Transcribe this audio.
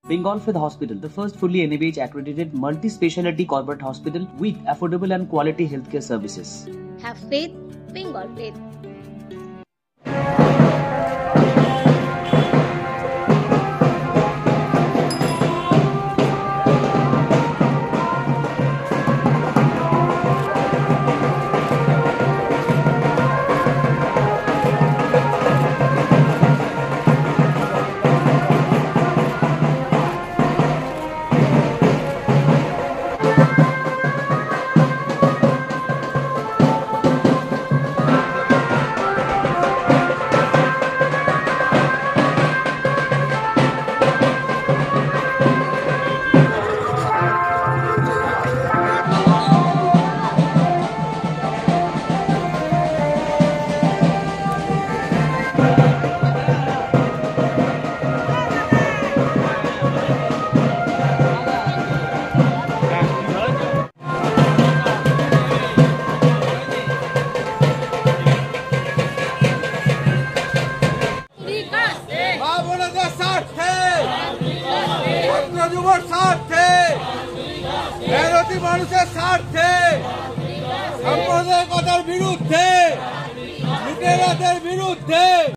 Bengal Fifth Hospital, the first fully NABH accredited multi-speciality corporate hospital with affordable and quality healthcare services. Have faith, Bengal Faith. মানুষের স্বার্থে সাম্প্রদায়িকতার বিরুদ্ধে লুটেরাদের বিরুদ্ধে